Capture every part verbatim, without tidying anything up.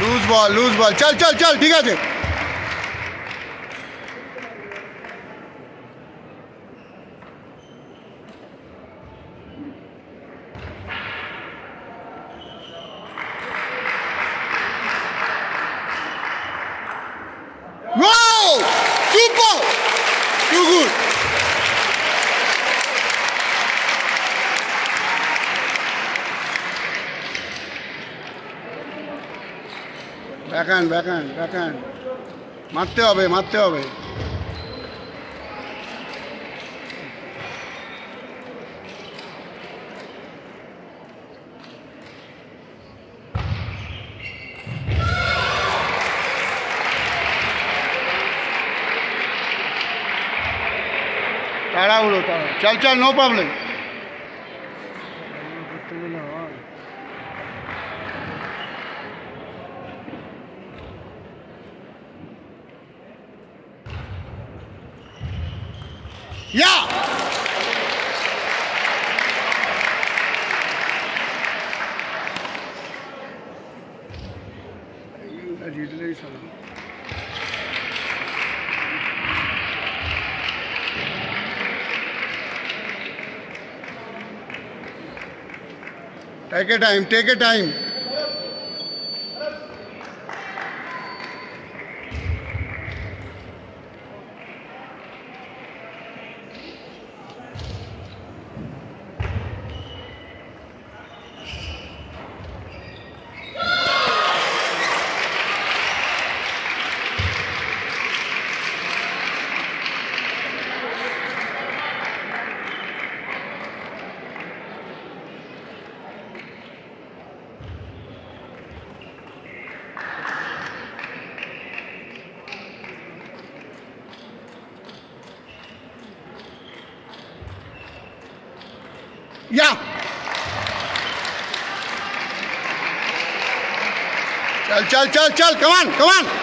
Loose ball loose ball चल चल चल ठीक है Wow! Super! Too good. Backhand, backhand, backhand. মারতে হবে মারতে হবে ताड़ाहुड़ो ताड़ा चल चल नो प्रॉब्लम या जीत रही सलाम Take a time, take a time. Yeah. चल चल चल चल come on come on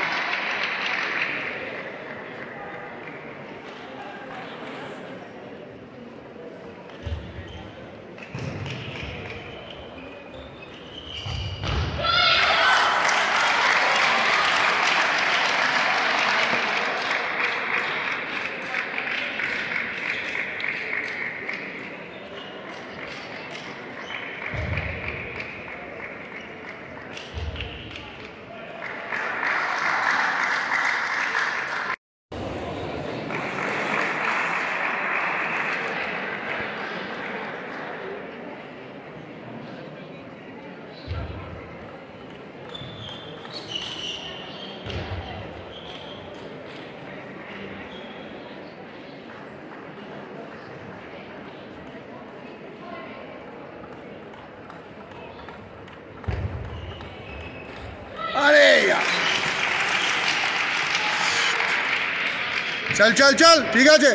अरे यार चल चल चल ठीक है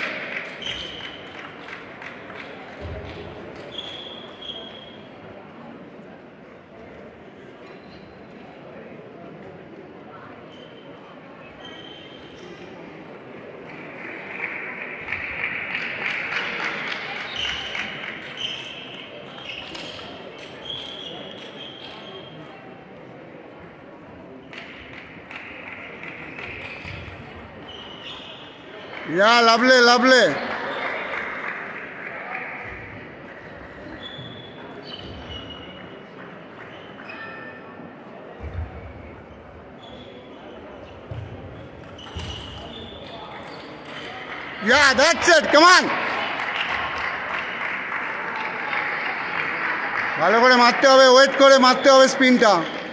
Yeah, lovely, lovely. Yeah, that's it. Come on. ভালো করে মারতে হবে, ওয়েট করে মারতে হবে স্পিনটা।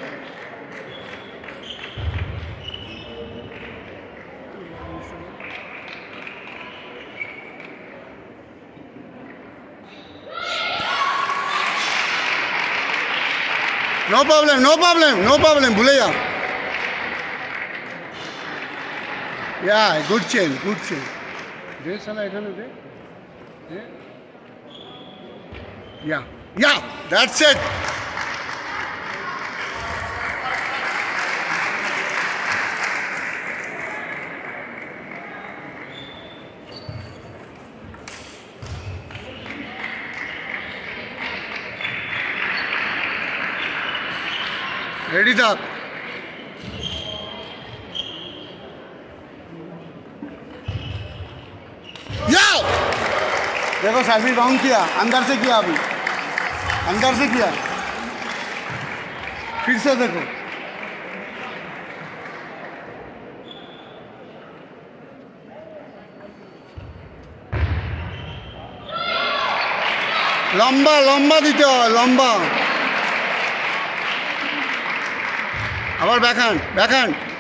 No problem, no problem, no problem. भूले जा। Yeah, good change, good change. दे साला इधर दे। दे। Yeah, yeah, that's it. Ready था। या देखो सैफी राउंड किया, अंदर से किया, अभी अंदर से किया, फिर से देखो। लंबा लंबा दीते हो, लंबा। আবার ব্যাকহ্যান্ড ব্যাকহ্যান্ড